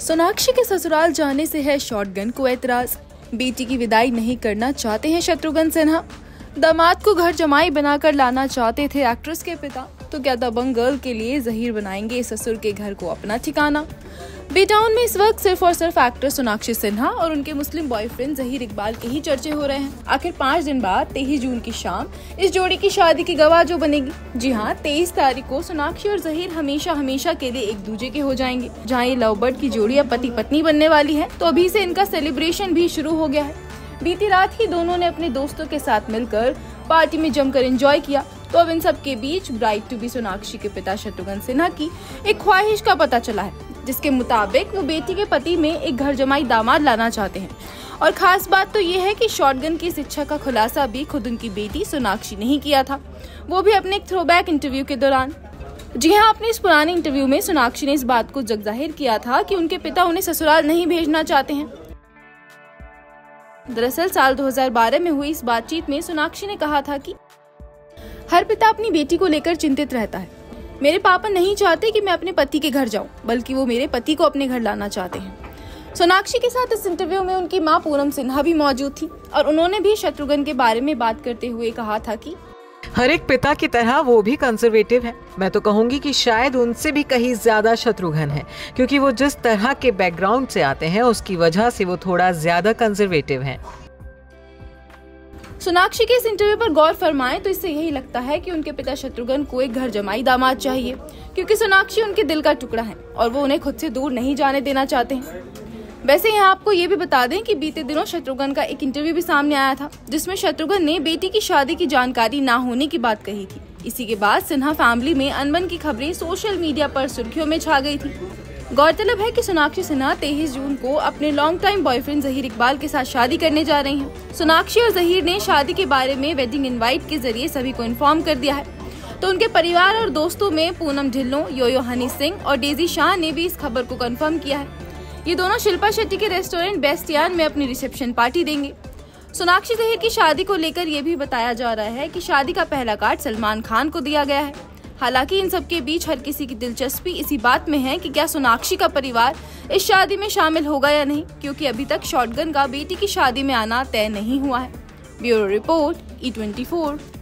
सोनाक्षी के ससुराल जाने से है शॉटगन को एतराज। बेटी की विदाई नहीं करना चाहते हैं शत्रुघ्न सिन्हा। दामाद को घर जमाई बनाकर लाना चाहते थे एक्ट्रेस के पिता, तो क्या दबंग गर्ल के लिए जहीर बनाएंगे ससुर के घर को अपना ठिकाना। बी-टाउन में इस वक्त सिर्फ और सिर्फ एक्ट्रेस सोनाक्षी सिन्हा और उनके मुस्लिम बॉयफ्रेंड जहीर इकबाल के ही चर्चे हो रहे हैं। आखिर 5 दिन बाद 23 जून की शाम इस जोड़ी की शादी की गवाह जो बनेगी। जी हाँ, 23 तारीख को सोनाक्षी और जहीर हमेशा हमेशा के लिए एक दूजे के हो जाएंगे। जहाँ ये लव बर्ड की जोड़ी अब पति पत्नी बनने वाली है, तो अभी से इनका सेलिब्रेशन भी शुरू हो गया है। बीती रात ही दोनों ने अपने दोस्तों के साथ मिलकर पार्टी में जमकर एंजॉय किया। तो अब इन सब के बीच ब्राइड टू बी सोनाक्षी के पिता शत्रुघ्न सिन्हा की एक ख्वाहिश का पता चला है, जिसके मुताबिक वो बेटी के पति में एक घर जमाई दामाद लाना चाहते हैं। और खास बात तो ये है कि शॉटगन की इस इच्छा का खुलासा भी खुद उनकी बेटी सोनाक्षी ने ही किया था, वो भी अपने एक थ्रोबैक इंटरव्यू के दौरान। जी हाँ, अपने इस पुराने इंटरव्यू में सोनाक्षी ने इस बात को जगजाहिर किया था कि उनके पिता उन्हें ससुराल नहीं भेजना चाहते हैं। दरअसल साल 2012 में हुई इस बातचीत में सोनाक्षी ने कहा था कि हर पिता अपनी बेटी को लेकर चिंतित रहता है। मेरे पापा नहीं चाहते कि मैं अपने पति के घर जाऊं, बल्कि वो मेरे पति को अपने घर लाना चाहते हैं। सोनाक्षी के साथ इस इंटरव्यू में उनकी मां पूनम सिन्हा भी मौजूद थी और उन्होंने भी शत्रुघ्न के बारे में बात करते हुए कहा था कि हर एक पिता की तरह वो भी कंजर्वेटिव है। मैं तो कहूंगी कि शायद उनसे भी कहीं ज्यादा शत्रुघ्न है, क्योंकि वो जिस तरह के बैकग्राउंड से आते हैं उसकी वजह से वो थोड़ा ज्यादा कंजर्वेटिव हैं। सोनाक्षी के इस इंटरव्यू पर गौर फरमाएं तो इससे यही लगता है कि उनके पिता शत्रुघ्न को एक घर जमाई दामाद चाहिए, क्योंकि सोनाक्षी उनके दिल का टुकड़ा है और वो उन्हें खुद से दूर नहीं जाने देना चाहते हैं। वैसे यहाँ आपको ये भी बता दें कि बीते दिनों शत्रुघ्न का एक इंटरव्यू भी सामने आया था, जिसमें शत्रुघ्न ने बेटी की शादी की जानकारी ना होने की बात कही थी। इसी के बाद सिन्हा फैमिली में अनबन की खबरें सोशल मीडिया पर सुर्खियों में छा गई थी। गौरतलब है कि सोनाक्षी सिन्हा 23 जून को अपने long time boyfriend Zaheer Iqbal के साथ शादी करने जा रही हैं। सोनाक्षी और जहीर ने शादी के बारे में वेडिंग इनवाइट के जरिए सभी को इन्फॉर्म कर दिया है। तो उनके परिवार और दोस्तों में पूनम ढिल्लों, योयो हनी सिंह और डेजी शाह ने भी इस खबर को कंफर्म किया है। ये दोनों शिल्पा शेट्टी के रेस्टोरेंट बेस्टियान में अपनी रिसेप्शन पार्टी देंगे। सोनाक्षी जहीर की शादी को लेकर ये भी बताया जा रहा है कि शादी का पहला कार्ड सलमान खान को दिया गया है। हालांकि इन सब के बीच हर किसी की दिलचस्पी इसी बात में है कि क्या सोनाक्षी का परिवार इस शादी में शामिल होगा या नहीं, क्योंकि अभी तक शॉटगन का बेटी की शादी में आना तय नहीं हुआ है। Bureau report, E24।